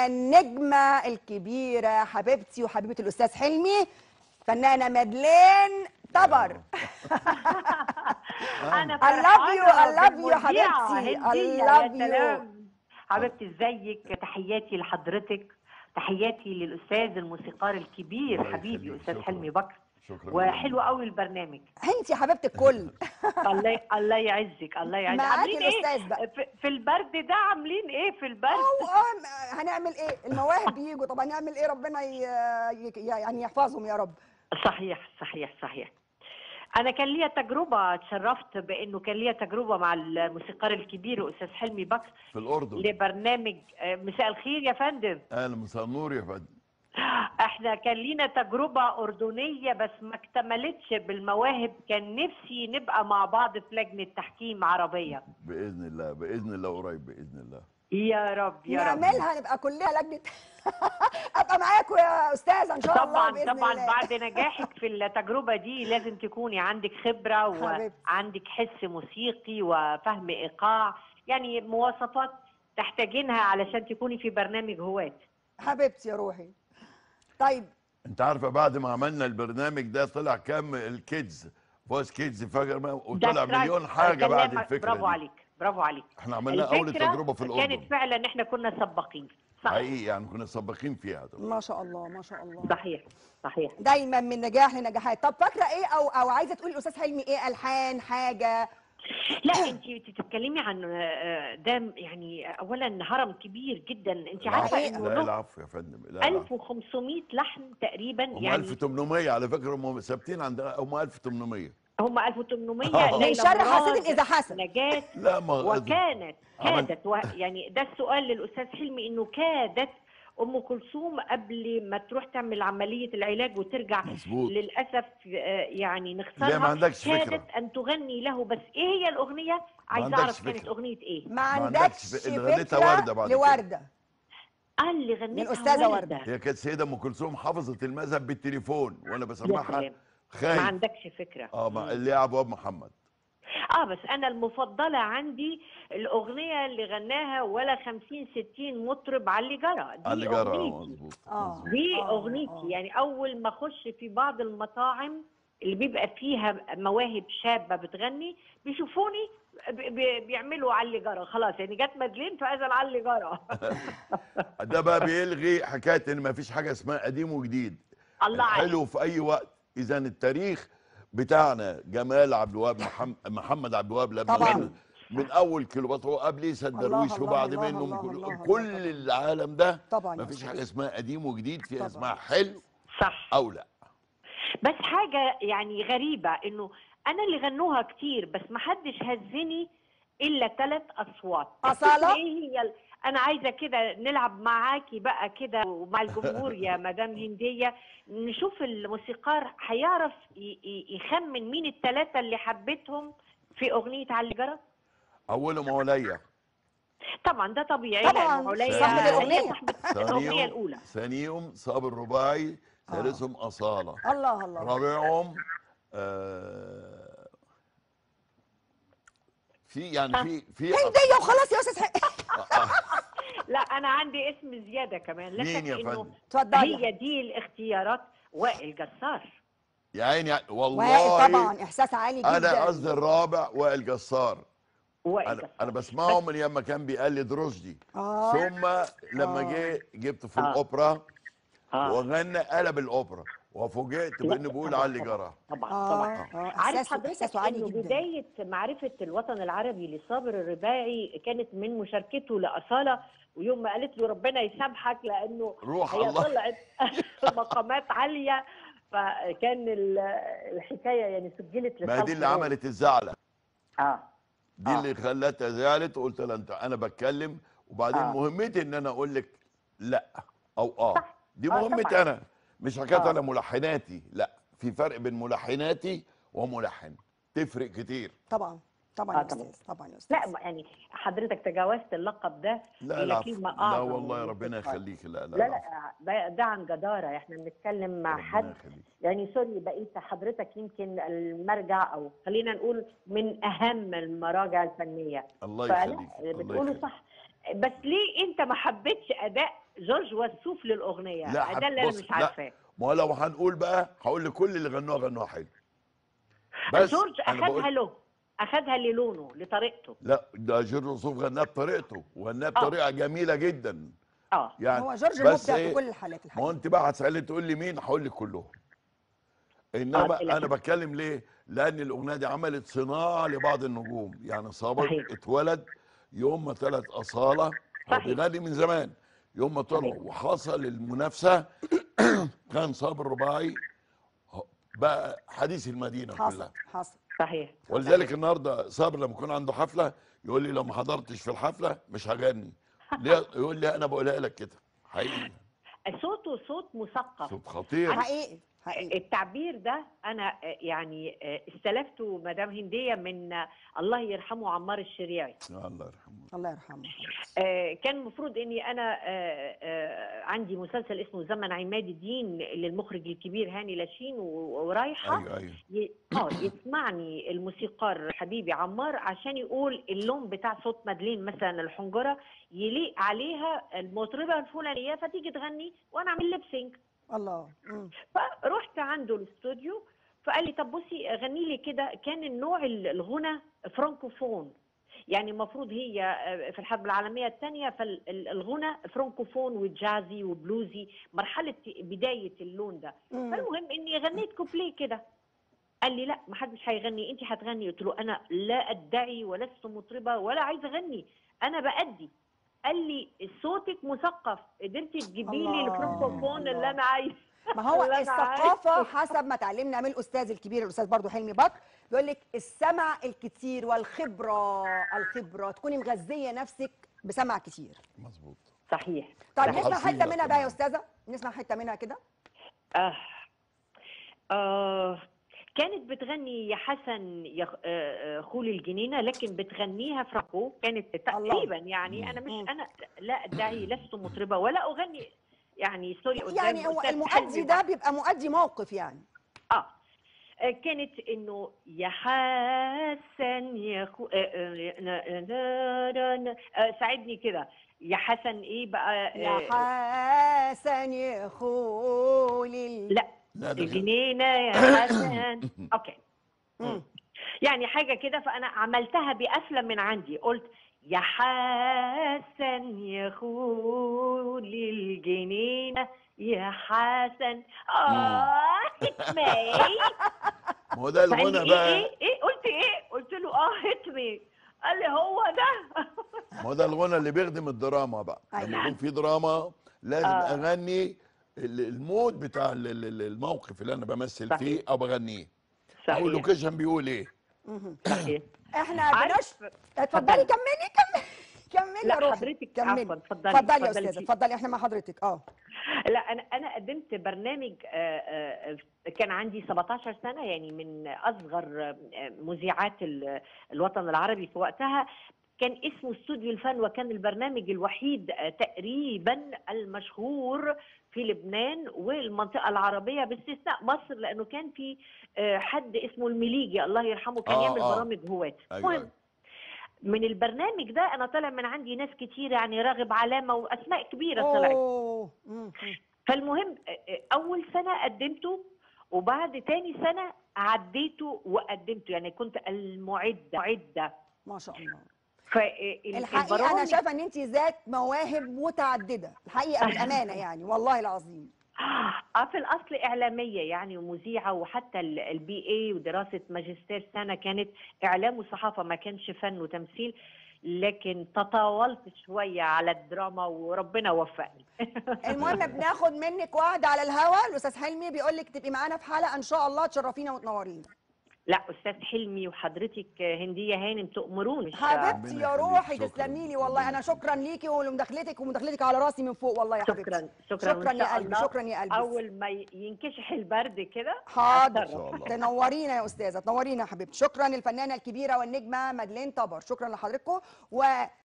معانا النجمه الكبيره حبيبتي وحبيبه الاستاذ حلمي، فنانه مدلين طبر. انا I love you I فرحانه love you بالمذيعه حبيبتي I هنديه. يا love you. سلام حبيبتي، ازيك؟ تحياتي لحضرتك، تحياتي للاستاذ الموسيقار الكبير حبيبي استاذ حلمي بكر. شكرا. وحلو قوي البرنامج. انت يا حبيبه الكل. الله يعزك، الله يعزك. معاكي عاملين ايه الأستاذ بقى. في البرد ده؟ عاملين ايه في البرد؟ هنعمل ايه؟ المواهب بيجوا طبعا، نعمل ايه؟ ربنا يعني يحفظهم يا رب. صحيح صحيح صحيح. أنا كان ليا تجربة، اتشرفت بأنه كان ليا تجربة مع الموسيقار الكبير أستاذ حلمي بكر في الأردن لبرنامج مساء الخير يا فندم. أهلا، مساء النور يا فندم. احنا كان لينا تجربة أردنية بس ما اكتملتش بالمواهب، كان نفسي نبقى مع بعض في لجنة تحكيم عربية. بإذن الله بإذن الله قريب بإذن الله. يا رب يا رب نعملها، نبقى كلها لجنة. ابقى معاكم يا استاذ ان شاء الله باذن طبعا الله. بعد نجاحك في التجربه دي لازم تكوني عندك خبره وعندك حس موسيقي وفهم ايقاع، يعني مواصفات تحتاجينها علشان تكوني في برنامج هواة. حبيبتي يا روحي. طيب انت عارفه بعد ما عملنا البرنامج ده طلع كام الكيدز فويس كيدز فاكر، وطلع مليون حاجه بعد الفكره برافو دي. عليك برافو عليك. احنا عملنا اول تجربه في الاردن، كانت فعلا احنا كنا سباقين. حقيقي يعني كنا سباقين فيها طبعا. ما شاء الله ما شاء الله. صحيح صحيح. دايما من نجاح لنجاحات. طب فاكره ايه او عايزه تقولي الاستاذ حلمي ايه الحان حاجه؟ لا انت بتتكلمي عن ده يعني اولا هرم كبير جدا، انت عارفه انه لا العفو يا فندم. 1500 لحن تقريبا، هم يعني 1800 على فكره، هم ثابتين عندنا، هم 1800. هم 1800. من شر حاسد اذا حسد. نجاة لا ما وكانت يعني ده السؤال للاستاذ حلمي، انه كادت ام كلثوم قبل ما تروح تعمل عمليه العلاج وترجع مظبوط. للاسف يعني نخسرها. لا ما عندكش كادت فكره ان تغني له، بس ايه هي الاغنيه؟ عايزه اعرف كانت اغنيه ايه. ما عندكش فكره وردة بعد لوردة. اللي غنتها الاستاذه وردة. هي كانت سيده ام كلثوم، حفظت المذهب بالتليفون وانا بسمعها خايف. ما عندكش فكره. اللي هي ابواب محمد. بس انا المفضله عندي الاغنيه اللي غناها ولا 50 60 مطرب علي جرى. علي جرى مظبوط. دي اغنيتي. يعني اول ما اخش في بعض المطاعم اللي بيبقى فيها مواهب شابه بتغني بيشوفوني بيعملوا علي جرى، خلاص يعني جت مدلين فاذن علي جرى. ده بقى بيلغي حكايه ان ما فيش حاجه اسمها قديم وجديد. الله عليك. حلو في اي وقت. اذا التاريخ بتاعنا جمال عبد الوهاب، محمد عبد الوهاب لما غنى من اول كيلوباترا وقبل عيسى الدرويش وبعد منهم كل العالم ده طبعا ما فيش حاجه اسمها قديم وجديد، فيها اسمها حلو صح او لا. بس حاجه يعني غريبه انه انا اللي غنوها كتير بس ما حدش هزني الا 3 اصوات. اصاله. ايه هي انا عايزه كده نلعب معاكي بقى كده ومع الجمهور يا مدام هنديه، نشوف الموسيقار هيعرف يخمن مين ال3 اللي حبيتهم في اغنيه علي جرى. اولهم عليا طبعا، ده طبيعي طبعا عليا صاحبه الاغنيه الاولى. ثانيهم صابر الرباعي، ثالثهم اصاله. الله رابعهم في هنديه وخلاص يا استاذ لا انا عندي اسم زياده كمان. لا مين يا انه اتفضلي. هي دي الاختيارات. وائل جسار. يا عيني والله. وائل طبعا احساس عالي جدا. انا قصدي الرابع وائل جسار. وائل جسار انا بسمعه من ايام ما كان بيقلد رشدي. ثم لما جبته في الاوبرا وغنى قلب الاوبرا وفوجئت بانه بيقول علي جرى. طبعا عارف حضرتك انه بدايه معرفه الوطن العربي لصابر الرباعي كانت من مشاركته لاصاله، ويوم ما قالت له ربنا يسامحك لانه هي طلعت مقامات عاليه، فكان الحكايه يعني سجلت ما دي اللي عملت الزعله. دي اللي خلتها زعلت وقلت لها انا بتكلم وبعدين مهمتي ان انا اقول لك لا او دي مهمتي انا، مش حكايه انا ملحناتي، لا في فرق بين ملحناتي وملحن، تفرق كتير. طبعا يا استاذ، طبعا يا استاذ. لا يعني حضرتك تجاوزت اللقب ده. لا والله يا ربنا يخليك. لا ده عن جداره. احنا بنتكلم مع حد يعني سوري بقيت حضرتك يمكن المرجع او خلينا نقول من اهم المراجع الفنيه. الله يخليك. بتقولوا صح. بس ليه انت ما حبيتش اداء جورج وسوف للاغنيه، ده اللي انا مش عارفاه. ما لو هنقول بقى هقول لكل اللي غنوها حلو. بس جورج اخذها للونه لطريقته. لا، ده جورج وسوف غناها بطريقته وغناها بطريقه جميله جدا. يعني هو جورج مبدع في كل الحالات الحقيقه. ما انت بقى هتسالي تقول لي مين، هقول لك كلهم. انما انا بتكلم ليه؟ لان الاغنيه دي عملت صناعه لبعض النجوم. يعني صابر اتولد يوم ما طلعت اصاله، هو بيغني من زمان، يوم ما طلعوا وحصل المنافسه كان صابر رباعي بقى حديث المدينه كلها. حصل صحيح. ولذلك النهارده صابر لما يكون عنده حفله يقول لي لو ما حضرتش في الحفله مش هغني. ليه؟ يقول لي انا بقولها لك كده حقيقي. صوته صوت مثقف، صوت خطير حقيقي. التعبير ده انا يعني استلفته مدام هنديه من الله يرحمه عمار الشريعي. الله يرحمه. الله يرحمه. كان المفروض اني انا عندي مسلسل اسمه زمن عماد الدين للمخرج الكبير هاني لاشين، ورايحه يسمعني الموسيقار حبيبي عمار عشان يقول اللون بتاع صوت مدلين مثلا الحنجره يليق عليها المطربه الفلانيه فتيجي تغني وانا اعمل ليبسينج. الله. فرحت عنده الاستوديو فقال لي طب بصي غني لي كده. كان النوع الغنى فرانكوفون، يعني المفروض هي في الحرب العالميه الثانيه فالغنى فرانكوفون وجازي وبلوزي، مرحله بدايه اللون ده. فالمهم اني غنيت كوبليه كده. قال لي لا ما حدش هيغني، انت هتغني. قلت له انا لا ادعي ولست مطربه ولا عايزه اغني، انا بأدي. قال لي صوتك مثقف، قدرتي تجيبي لي الفرانكوفون اللي انا عايزه. ما هو الثقافه حسب ما اتعلمنا من الاستاذ الكبير الاستاذ برضو حلمي بكر، بيقول لك السمع الكتير والخبره تكوني مغذيه نفسك بسمع كتير. مظبوط. صحيح. طيب نسمع حته منها بقى يا استاذه، نسمع حته منها كده. كانت بتغني يا حسن يا خول الجنينه، لكن بتغنيها فرانكو. كانت تقريبا يعني انا لا ادعي لست مطربه ولا اغني، يعني سوري قدام يعني هو المؤدي ده بيبقى مؤدي موقف يعني. كانت انه يا حسن يا ساعدني كده يا حسن ايه بقى يا حسن يا خول لا الجنينة يا حسن. اوكي يعني حاجه كده. فانا عملتها بقفله من عندي، قلت يا حسن يا خول الجنينه يا حسن هتمي. ما هو ده الغنى بقى. ايه قلت ايه؟ قلت له هتمي. قال لي هو ده. ما هو ده الغنى اللي بيخدم الدراما بقى. لما يكون في دراما لازم اغني المود بتاع الموقف اللي انا بمثل فيه او بغنيه. صحيح. او اللوكيشن بيقول ايه. احنا اتفضلي كملي يا روحي. حضرتك كملي. اتفضلي يا استاذه، اتفضلي احنا مع حضرتك. لا انا قدمت برنامج كان عندي 17 سنه، يعني من اصغر مذيعات الوطن العربي في وقتها. كان اسمه استوديو الفن، وكان البرنامج الوحيد تقريبا المشهور في لبنان والمنطقه العربيه باستثناء مصر، لانه كان في حد اسمه المليجي الله يرحمه كان يعمل برامج هواة. المهم من البرنامج ده انا طلع من عندي ناس كتير، يعني راغب علامه واسماء كبيره طلعت. فالمهم اول سنه قدمته، وبعد تاني سنه عديته وقدمته، يعني كنت المعده. ما شاء الله. الحقيقه انا شايفه ان انت ذات مواهب متعدده الحقيقه بالامانه يعني والله العظيم. في الاصل اعلاميه يعني ومذيعه، وحتى البي اي ودراسه ماجستير سنه كانت اعلام وصحافه، ما كانش فن وتمثيل. لكن تطاولت شويه على الدراما وربنا وفقني. المهم بناخد منك وعد على الهوا، الاستاذ حلمي بيقول لك تبقي معانا في حلقه ان شاء الله تشرفينا وتنورينا. لا استاذ حلمي وحضرتك هنديه هانم تؤمروني. حبيبتي يا روحي تسلمي لي والله. انا شكرا ليكي ومداخلتك على راسي من فوق والله يا حبيبتي. شكرا يا قلبي. شكرا يا قلبي. اول ما ينكشح البرد كده حاضر تنورينا يا استاذه، تنورينا يا حبيبتي. شكرا للفنانه الكبيره والنجمه مدلين طبر، شكرا لحضراتكم.